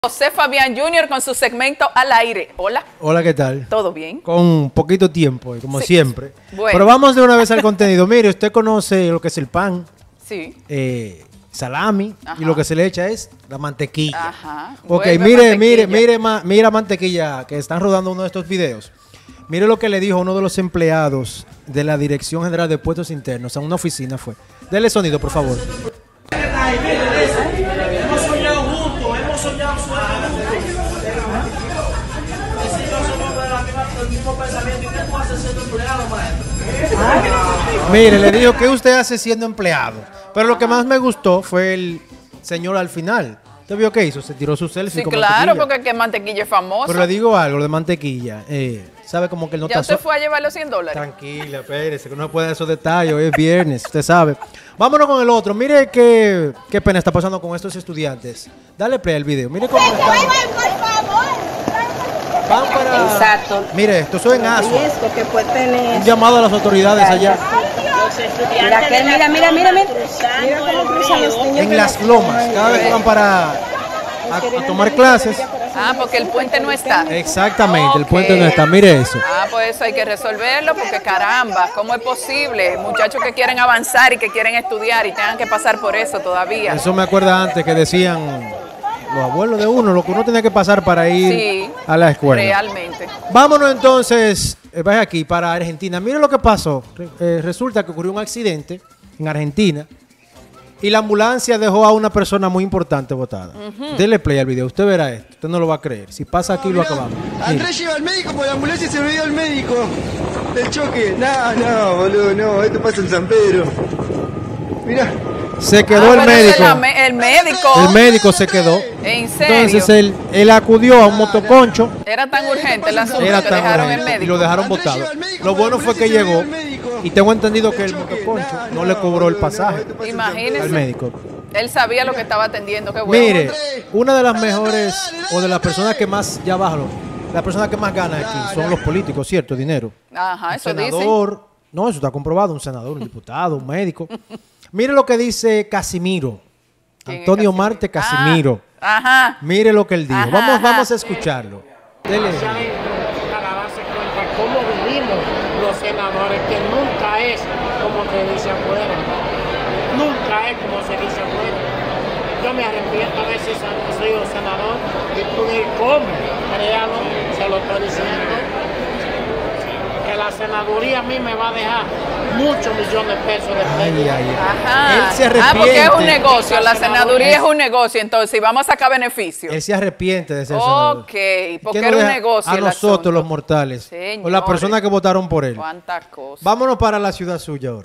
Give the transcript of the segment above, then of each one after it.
José Fabián Jr. con su segmento Al Aire. Hola. Hola, ¿qué tal? ¿Todo bien? Con poquito tiempo, como Sí. siempre. Bueno. Pero vamos de una vez al contenido. Mire, usted conoce lo que es el pan, Sí. salami, Ajá. y lo que se le echa es la mantequilla. Ajá. Ok, Vuelve mira mantequilla, que están rodando uno de estos videos. Mire lo que le dijo uno de los empleados de la Dirección General de Puestos Internos, a una oficina fue. Dele sonido, por favor. Hemos soñado juntos, hemos soñado el mismo pensamiento. ¿Y qué tú haces siendo empleado, maestro? Mire, le dijo que usted hace siendo empleado. Pero lo que más me gustó fue el señor al final. ¿Usted vio qué hizo? Se tiró su selfie Sí, con claro, mantequilla. porque que mantequilla es famoso. Pero le digo algo, lo de mantequilla. ¿Sabe como que él no ¿Ya está usted fue a llevar los $100? Tranquila, espérese, que no puede dar esos detalles. Hoy es viernes, usted sabe. Vámonos con el otro. Mire qué pena está pasando con estos estudiantes. Dale play al video. Mire cómo están. Van para... Exacto. Mire, esto es en ASO. Riesgo que puede tener. Un llamado a las autoridades allá. Mira, que, mira. Mira cómo cruzan los niños. En las lomas. Cada vez que van para a tomar clases. Ah, porque el puente no está. Exactamente, el Ok. puente no está. Mire eso. Ah, pues eso hay que resolverlo porque caramba, ¿cómo es posible? Muchachos que quieren avanzar y que quieren estudiar y tengan que pasar por eso todavía. Eso me acuerda antes que decían los abuelos de uno, lo que uno tenía que pasar para ir Sí, a la escuela. realmente. Vámonos entonces, vaya aquí, para Argentina. Mire lo que pasó. Resulta que ocurrió un accidente en Argentina y la ambulancia dejó a una persona muy importante botada. Dele play al video, usted verá esto. Usted no lo va a creer. Si pasa aquí, lo acabamos. Mire. Andrés lleva al médico por la ambulancia y se olvidó el médico del choque. No, boludo, no. Esto pasa en San Pedro. Mirá. Se quedó el pero ese es médico. el médico. El médico se quedó. ¿En serio? Entonces él acudió a un motoconcho. Era tan urgente el asunto Era que tan dejaron el urgente y médico. lo dejaron botado. Lo bueno fue que llegó y tengo entendido que el motoconcho no le cobró el pasaje Imagínese. al médico. Él sabía lo que estaba atendiendo, qué bueno. Mire, una de las mejores o de las personas que más, ya bájalo, las personas que más ganan aquí son los políticos, ¿cierto? Dinero. Ajá, Un eso dice. senador, no, eso está comprobado, un senador, un diputado, un médico. Mire lo que dice Casimiro, ¿Quién es Antonio Casimiro? Marte Casimiro. Ajá. Mire lo que él dijo. Ajá, Vamos ajá. a escucharlo. Dele. Para darse cuenta cómo vivimos los senadores, que nunca es como se dice afuera. Nunca es como se dice afuera. Yo me arrepiento a veces he sido senador y pude ir como, créalo, se lo estoy diciendo. Que la senaduría a mí me va a dejar muchos millones de pesos de Ay, ay, ay. Ajá. Él se Ah, porque es un arrepiente. negocio, la senaduría es un negocio, entonces, y vamos a sacar beneficios. Él se arrepiente de ser senador. Ok, ¿Qué porque nos era un deja negocio a el nosotros asunto? los mortales, Señores. o las personas que votaron por él. Cuántas cosas. Vámonos para la ciudad suya ahora,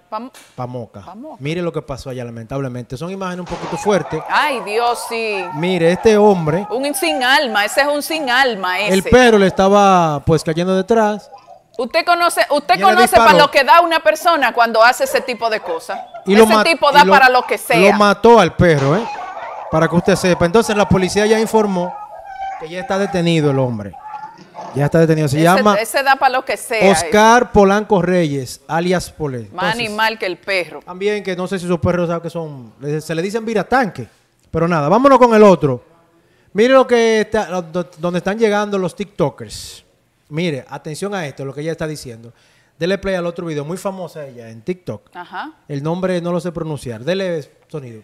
Pa- Moca. Moca. Mire lo que pasó allá, lamentablemente. Son imágenes un poquito fuertes. Ay, Dios, sí. Mire, este hombre, Un sin alma, ese es un sin alma, ese. el perro le estaba pues cayendo detrás Usted conoce Y le para disparó. lo que da una persona cuando hace ese tipo de cosas. y Ese ma- tipo y da para lo que sea. Lo mató al perro, para que usted sepa. Entonces la policía ya informó que ya está detenido el hombre. Ya está detenido. Se llama Ese da para lo que sea. Oscar Polanco Reyes, alias Polé. Más Entonces, animal que el perro. también que no sé si esos perros saben que son, se le dicen viratanque. Pero nada, vámonos con el otro. Mire lo que está, donde están llegando los TikTokers. Mire, atención a esto, lo que ella está diciendo. Dele play al otro video, muy famosa ella en TikTok. Ajá. El nombre no lo sé pronunciar. Dele sonido.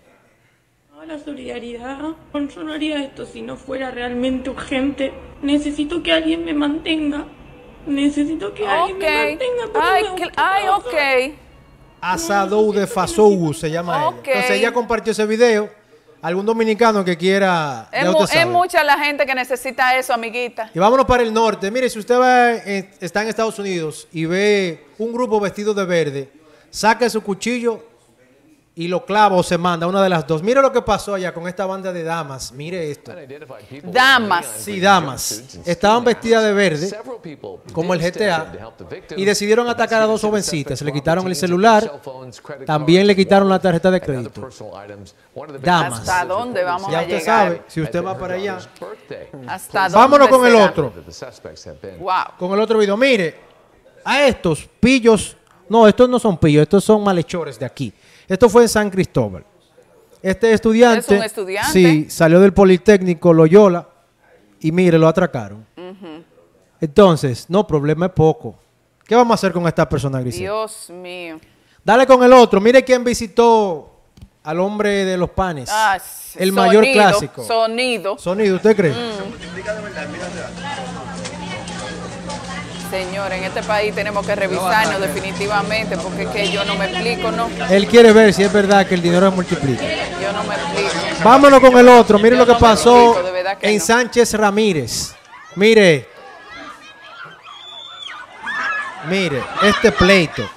La solidaridad, yo no haría esto si no fuera realmente urgente. Necesito que alguien me mantenga. Necesito que alguien me mantenga. pero Ay, no me gusta ay, trabajar. ok. Asadou de Fasou se llama Ok. ella. Entonces ella compartió ese video. Algún dominicano que quiera, ya usted Es sabe. mucha la gente que necesita eso, amiguita. Y vámonos para el norte. Mire, si usted va, está en Estados Unidos y ve un grupo vestido de verde, saque su cuchillo y lo clava o se manda, una de las dos. Mire lo que pasó allá con esta banda de damas. Mire esto. Damas. Sí, damas. Estaban vestidas de verde, como el GTA, y decidieron atacar a dos jovencitas. Le quitaron el celular, también le quitaron la tarjeta de crédito. Damas. ¿Hasta dónde vamos Ya a usted llegar? sabe, si usted va para allá. ¿Hasta dónde Vámonos con el será? otro. Wow. Con el otro video. Mire, a estos pillos, no, estos no son pillos, estos son malhechores de aquí. Esto fue en San Cristóbal. Este estudiante, Es un estudiante. sí, salió del Politécnico Loyola y mire, lo atracaron. Entonces, no, problema es poco. ¿Qué vamos a hacer con esta persona, Grisel? Dios mío. Dale con el otro. Mire quién visitó al hombre de los panes. Ah, el mayor clásico. Sonido. Sonido, ¿usted cree? Señor, en este país tenemos que revisarnos definitivamente porque es que yo no me explico, ¿no? Él quiere ver si es verdad que el dinero se multiplica. Yo no me explico. Vámonos con el otro. Mire Yo lo que no me pasó explico, de verdad que en no. Sánchez Ramírez. Mire. Mire, este pleito.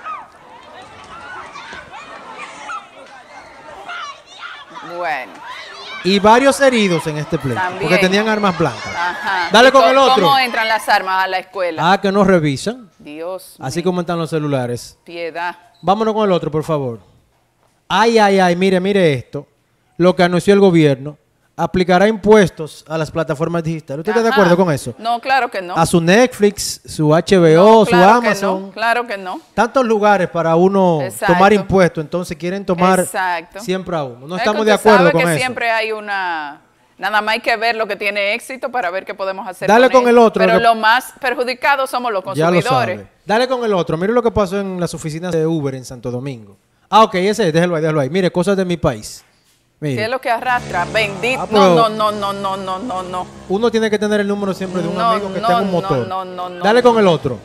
Bueno. Y varios heridos en este pleito. También. Porque tenían armas blancas. Ajá. Dale ¿Y con el otro. ¿Cómo entran las armas a la escuela? Ah, que no revisan. Dios Así mío, como están los celulares. piedad. Vámonos con el otro, por favor. Ay, ay, ay, mire esto. Lo que anunció el gobierno. Aplicará impuestos a las plataformas digitales. ¿Usted está de Ajá. acuerdo con eso? No, claro que no. A su Netflix, su HBO, No, su claro que Amazon. no, claro que no. Tantos lugares para uno Exacto. tomar impuestos. Entonces quieren tomar Exacto. siempre a uno. No Es estamos que de usted acuerdo sabe con que eso. siempre hay una... Nada más hay que ver lo que tiene éxito para ver qué podemos hacer. Dale con él. el otro, Pero lo que- los más perjudicados somos los Ya lo consumidores. sabe. Dale con el otro. Mire lo que pasó en las oficinas de Uber en Santo Domingo. Ah, ok, ese, déjalo ahí, déjalo ahí. Mire, cosas de mi país. Mire. ¿Qué es lo que arrastra? Bendito. Ah, pero- No. Uno tiene que tener el número siempre de un No, amigo que no, tenga un no, motor. no, Dale con el otro.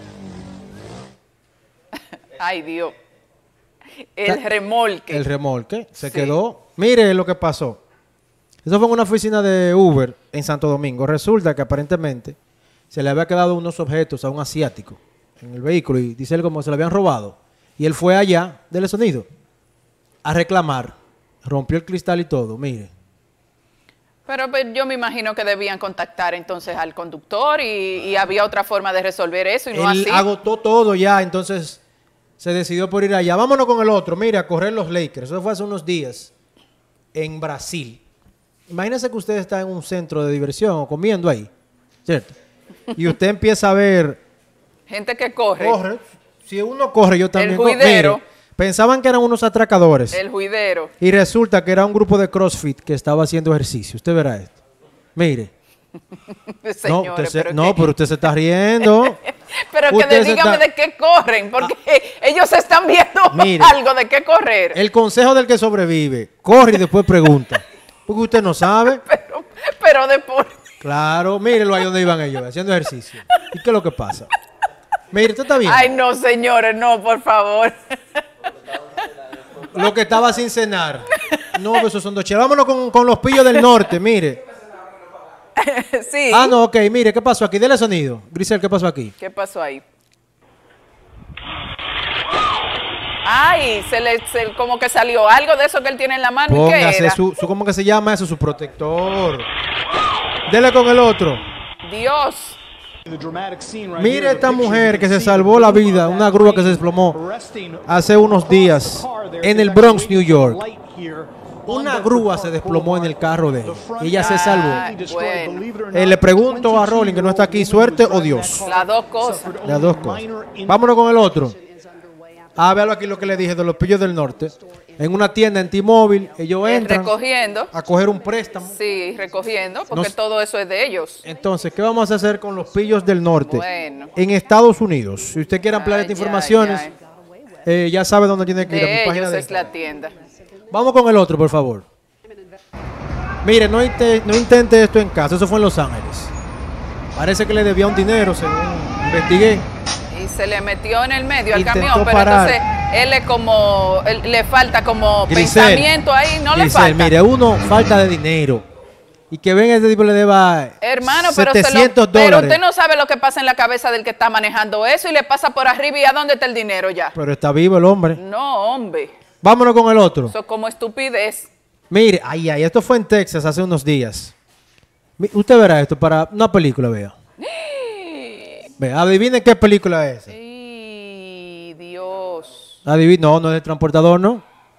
Ay, Dios. El Ta- remolque. El remolque. Se Sí. quedó. Mire lo que pasó. Eso fue en una oficina de Uber en Santo Domingo. Resulta que aparentemente se le había quedado unos objetos a un asiático en el vehículo y dice él como se lo habían robado. Y él fue allá del sonido a reclamar. Rompió el cristal y todo. Mire. Pero pues, yo me imagino que debían contactar entonces al conductor y había otra forma de resolver eso y no Él así. agotó todo ya, entonces se decidió por ir allá. Vámonos con el otro. Mire, a correr los Lakers. Eso fue hace unos días en Brasil. Imagínese que usted está en un centro de diversión o comiendo ahí, ¿cierto? Y usted empieza a ver, Gente que corre. corre. Si uno corre, yo también corro. juidero. Mire, pensaban que eran unos atracadores. El juidero. Y resulta que era un grupo de CrossFit que estaba haciendo ejercicio. Usted verá esto. Mire. Señores, Pero usted se está riendo. Pero que Usted se dígame está- de qué corren, porque ellos están viendo Mire. algo de qué correr. El consejo del que sobrevive. Corre y después pregunta. Porque usted no sabe. Pero de por... Claro, mírelo ahí donde iban ellos, haciendo ejercicio. ¿Y qué es lo que pasa? Mire, usted está bien. Ay, no, señores, no, por favor. Lo que estaba sin cenar. No, pues esos son dos chelas. Vámonos con los pillos del norte, mire. Sí. Ah, no, ok, mire, ¿qué pasó aquí? Dele sonido. Grisel, ¿qué pasó aquí? ¿Qué pasó ahí? Ay, como que salió algo de eso que él tiene en la mano. ¿Y qué Póngase era? ¿cómo que se llama eso? Su protector. Dele con el otro. Dios. Mire esta mujer que se salvó la vida, una grúa que se desplomó hace unos días en el Bronx, New York. Una grúa se desplomó en el carro de él. Y ella se salvó. Ay, bueno, Le pregunto a Rolling, que no está aquí, ¿suerte o Dios? las dos cosas. Las dos cosas. Vámonos con el otro. Ah, véalo aquí lo que le dije de los pillos del norte. En una tienda en T-Mobile, ellos entran Recogiendo. a coger un préstamo. Sí, recogiendo, porque No- todo eso es de ellos. Entonces, ¿qué vamos a hacer con los pillos del norte? Bueno. En Estados Unidos. Si usted quiere ampliar Ay, estas informaciones, ay. ya sabe dónde tiene que ir a mi De página ellos de es la tienda. Vamos con el otro, por favor. Mire, no intente esto en casa. Eso fue en Los Ángeles. Parece que le debía un dinero, según investigué. Y se le metió en el medio al Intentó camión, pero parar. entonces él es como, le falta como Grisel, pensamiento ahí, no le Grisel, falta. mire, uno falta de dinero. Y que venga este tipo le deba Hermano, 700 pero dólares. usted no sabe lo que pasa en la cabeza del que está manejando eso y le pasa por arriba y ¿a dónde está el dinero ya? Pero está vivo el hombre. No, hombre, Vámonos con el otro. eso es como estupidez. Mire, ay, esto fue en Texas hace unos días. Usted verá esto para una película, vea. Vea, adivinen qué película es. ¡Ay, Dios! No, no es el transportador, no.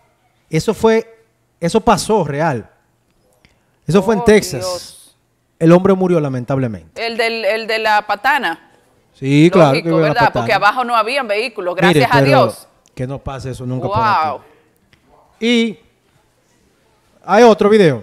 Eso pasó real. Eso fue en Oh, Texas. Dios. El hombre murió lamentablemente. El de la patana. Sí, claro. Lógico, que iba a la ¿verdad? patana. Porque abajo no habían vehículos, Mire, gracias a pero Dios. que no pase eso nunca por Wow. aquí. Y Hay otro video.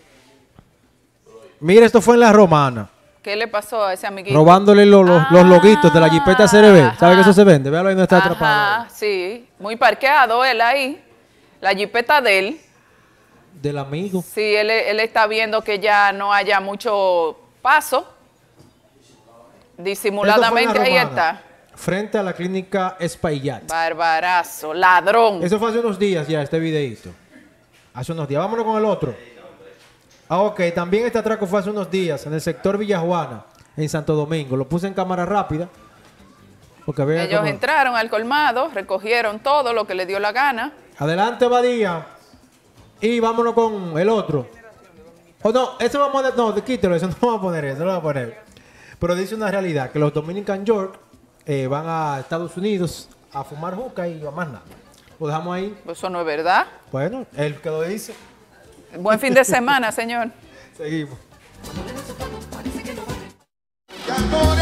Mira, esto fue en La Romana. ¿Qué le pasó a ese amiguito? Robándole los loguitos de la jipeta CRB. ¿Sabe que eso se vende? Véalo ahí donde está atrapado. Ajá, sí. Muy parqueado él ahí. La jipeta de él. Del amigo. Sí, él está viendo que ya no haya mucho paso. Disimuladamente ahí está. Frente a la clínica Espaillat. Barbarazo, ladrón. Eso fue hace unos días ya, este videito. Hace unos días. Vámonos con el otro. Ok, también este atraco fue hace unos días en el sector Villajuana, en Santo Domingo. Lo puse en cámara rápida. Porque vean Ellos cómo... entraron al colmado, recogieron todo lo que le dio la gana. Adelante, Badía. Y vámonos con el otro. Oh, no, eso vamos a... No, quítelo, eso no vamos a poner, eso no lo vamos a poner. Pero dice una realidad, que los Dominican York van a Estados Unidos a fumar juca y a más nada. Lo dejamos ahí. Eso no es verdad. Bueno, el que lo dice. Buen fin de semana, señor. Seguimos. Cantores